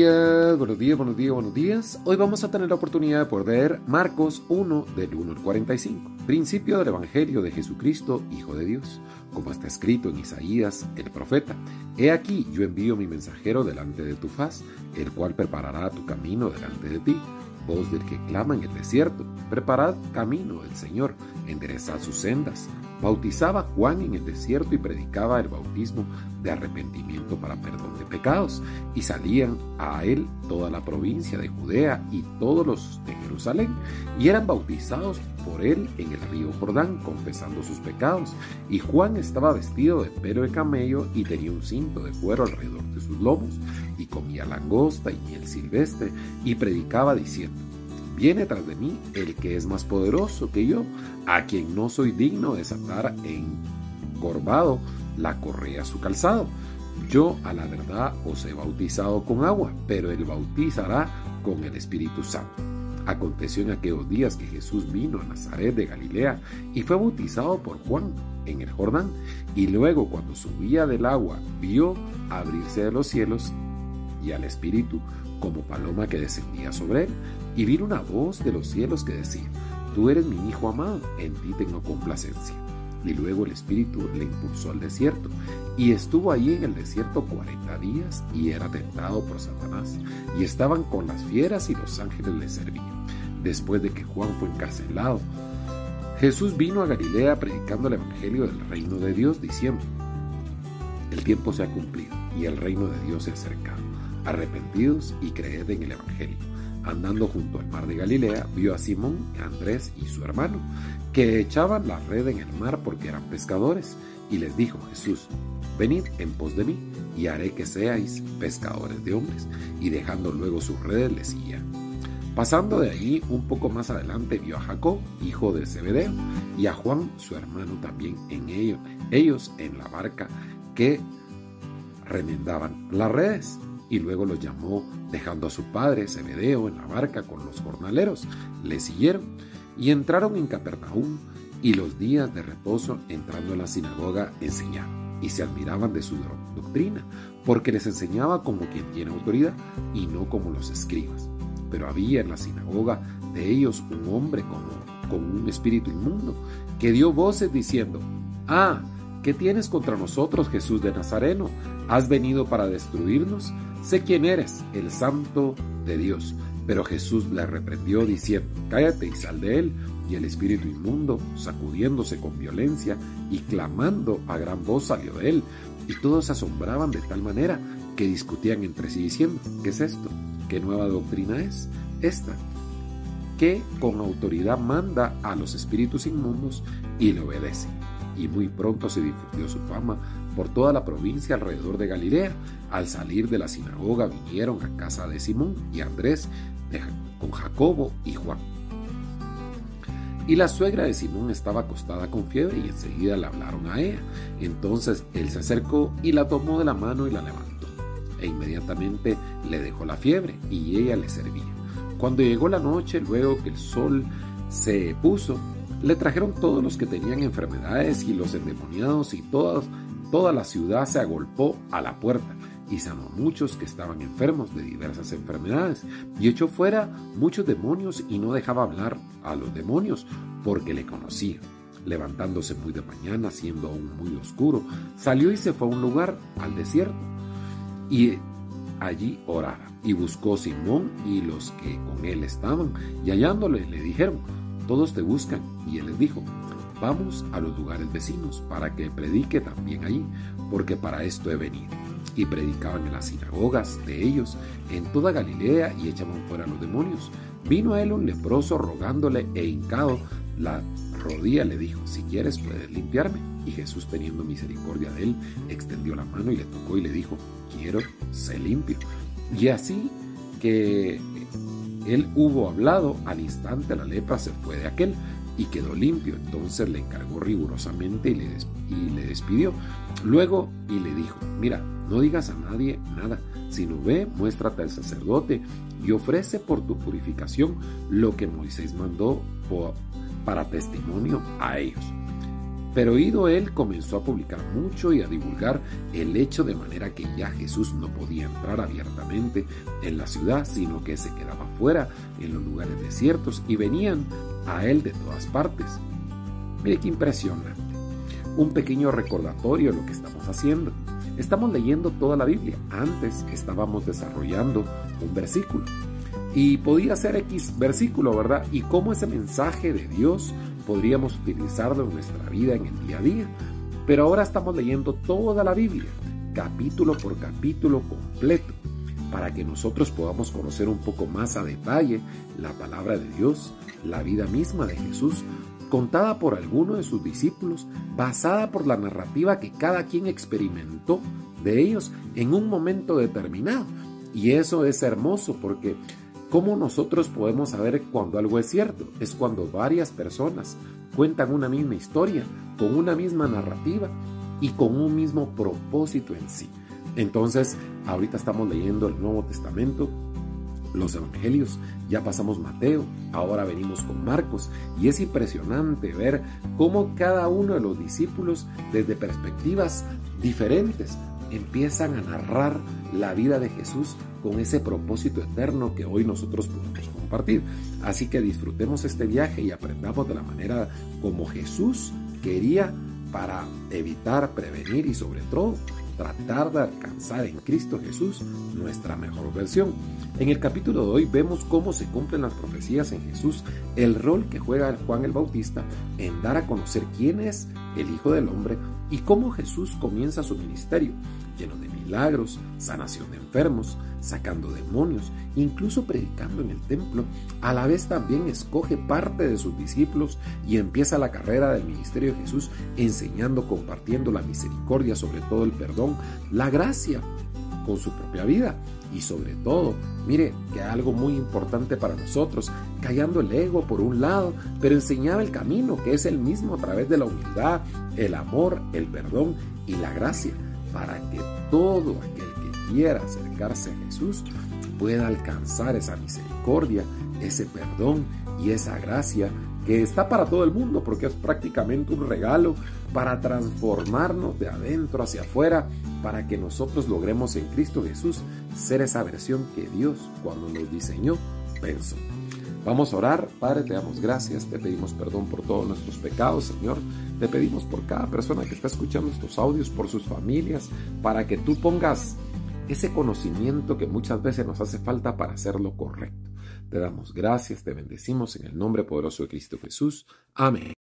días, buenos días, buenos días, buenos días. Hoy vamos a tener la oportunidad de poder ver Marcos 1, del 1 al 45, principio del Evangelio de Jesucristo, Hijo de Dios, como está escrito en Isaías, el profeta. He aquí, yo envío mi mensajero delante de tu faz, el cual preparará tu camino delante de ti. Voz del que clama en el desierto, preparad camino del Señor, enderezad sus sendas. Bautizaba Juan en el desierto y predicaba el bautismo de arrepentimiento para perdón de pecados, y salían a él toda la provincia de Judea y todos los de Jerusalén, y eran bautizados por él en el río Jordán, confesando sus pecados. Y Juan estaba vestido de pelo de camello y tenía un cinto de cuero alrededor de sus lomos, y comía langosta y miel silvestre, y predicaba diciendo: viene tras de mí el que es más poderoso que yo, a quien no soy digno de desatar encorvado la correa a su calzado. Yo a la verdad os he bautizado con agua, pero él bautizará con el Espíritu Santo. Aconteció en aquellos días que Jesús vino a Nazaret de Galilea y fue bautizado por Juan en el Jordán, y luego cuando subía del agua vio abrirse de los cielos y al Espíritu como paloma que descendía sobre él, y vino una voz de los cielos que decía: tú eres mi Hijo amado, en ti tengo complacencia. Y luego el Espíritu le impulsó al desierto, y estuvo allí en el desierto 40 días, y era tentado por Satanás, y estaban con las fieras, y los ángeles le servían. Después de que Juan fue encarcelado, Jesús vino a Galilea predicando el evangelio del reino de Dios, diciendo: el tiempo se ha cumplido, y el reino de Dios se ha acercado. Arrepentidos y creed en el evangelio. Andando junto al mar de Galilea, vio a Simón, Andrés y su hermano, que echaban la red en el mar porque eran pescadores, y les dijo Jesús: venid en pos de mí, y haré que seáis pescadores de hombres. Y dejando luego sus redes, les seguían. Pasando de allí un poco más adelante, vio a Jacob, hijo de Zebedeo, y a Juan, su hermano, también en ellos en la barca, que remendaban las redes. Y luego los llamó, dejando a su padre Zebedeo en la barca con los jornaleros. Le siguieron y entraron en Capernaum, y los días de reposo, entrando en la sinagoga, enseñaban, y se admiraban de su doctrina, porque les enseñaba como quien tiene autoridad, y no como los escribas. Pero había en la sinagoga de ellos un hombre con un espíritu inmundo, que dio voces diciendo: ah, ¿qué tienes contra nosotros, Jesús de Nazareno? ¿Has venido para destruirnos? Sé quién eres, el Santo de Dios. Pero Jesús le reprendió diciendo: cállate y sal de él. Y el espíritu inmundo, sacudiéndose con violencia y clamando a gran voz, salió de él. Y todos se asombraban de tal manera que discutían entre sí diciendo: ¿qué es esto? ¿Qué nueva doctrina es esta? Que con autoridad manda a los espíritus inmundos y le obedece. Y muy pronto se difundió su fama por toda la provincia alrededor de Galilea. Al salir de la sinagoga vinieron a casa de Simón y Andrés con Jacobo y Juan. Y la suegra de Simón estaba acostada con fiebre, y enseguida le hablaron a ella. Entonces él se acercó y la tomó de la mano y la levantó, e inmediatamente le dejó la fiebre, y ella le servía. Cuando llegó la noche, luego que el sol se puso, le trajeron todos los que tenían enfermedades y los endemoniados, y toda la ciudad se agolpó a la puerta, y sanó a muchos que estaban enfermos de diversas enfermedades, y echó fuera muchos demonios, y no dejaba hablar a los demonios, porque le conocía. Levantándose muy de mañana, siendo aún muy oscuro, salió y se fue a un lugar, al desierto, y allí oraba. Y buscó Simón y los que con él estaban, y hallándole le dijeron: todos te buscan. Y él les dijo: vamos a los lugares vecinos, para que predique también allí, porque para esto he venido. Y predicaban en las sinagogas de ellos en toda Galilea, y echaban fuera a los demonios. Vino a él un leproso rogándole, e hincado la rodilla le dijo: si quieres puedes limpiarme. Y Jesús, teniendo misericordia de él, extendió la mano y le tocó, y le dijo: quiero, sé limpio. Y así que él hubo hablado, al instante la lepra se fue de aquel, y quedó limpio. Entonces le encargó rigurosamente y le despidió. Luego y le dijo: mira, no digas a nadie nada, sino ve, muéstrate al sacerdote y ofrece por tu purificación lo que Moisés mandó para testimonio a ellos. Pero ido él, comenzó a publicar mucho y a divulgar el hecho, de manera que ya Jesús no podía entrar abiertamente en la ciudad, sino que se quedaba fuera en los lugares desiertos y venían a él de todas partes. Mire qué impresionante. Un pequeño recordatorio de lo que estamos haciendo. Estamos leyendo toda la Biblia. Antes estábamos desarrollando un versículo. Y podía ser X versículo, ¿verdad? Y cómo ese mensaje de Dios podríamos utilizarlo en nuestra vida, en el día a día. Pero ahora estamos leyendo toda la Biblia, capítulo por capítulo completo, para que nosotros podamos conocer un poco más a detalle la palabra de Dios, la vida misma de Jesús, contada por alguno de sus discípulos, basada por la narrativa que cada quien experimentó de ellos en un momento determinado. Y eso es hermoso, porque ¿cómo nosotros podemos saber cuando algo es cierto? Es cuando varias personas cuentan una misma historia, con una misma narrativa y con un mismo propósito en sí. Entonces, ahorita estamos leyendo el Nuevo Testamento, los Evangelios, ya pasamos Mateo, ahora venimos con Marcos, y es impresionante ver cómo cada uno de los discípulos, desde perspectivas diferentes, empiezan a narrar la vida de Jesús con ese propósito eterno que hoy nosotros podemos compartir. Así que disfrutemos este viaje y aprendamos de la manera como Jesús quería, para evitar, prevenir y sobre todo tratar de alcanzar en Cristo Jesús nuestra mejor versión. En el capítulo de hoy vemos cómo se cumplen las profecías en Jesús, el rol que juega Juan el Bautista en dar a conocer quién es el Hijo del Hombre y cómo Jesús comienza su ministerio, lleno de milagros, sanación de enfermos, sacando demonios, incluso predicando en el templo. A la vez también escoge parte de sus discípulos y empieza la carrera del ministerio de Jesús enseñando, compartiendo la misericordia, sobre todo el perdón, la gracia con su propia vida y sobre todo, mire, que algo muy importante para nosotros, callando el ego por un lado, pero enseñaba el camino que es el mismo a través de la humildad, el amor, el perdón y la gracia, para que todo aquel que quiera acercarse a Jesús pueda alcanzar esa misericordia, ese perdón y esa gracia que está para todo el mundo, porque es prácticamente un regalo para transformarnos de adentro hacia afuera, para que nosotros logremos en Cristo Jesús ser esa versión que Dios, cuando nos diseñó, pensó. Vamos a orar. Padre, te damos gracias, te pedimos perdón por todos nuestros pecados, Señor. Te pedimos por cada persona que está escuchando estos audios, por sus familias, para que tú pongas ese conocimiento que muchas veces nos hace falta para hacer lo correcto. Te damos gracias, te bendecimos en el nombre poderoso de Cristo Jesús. Amén.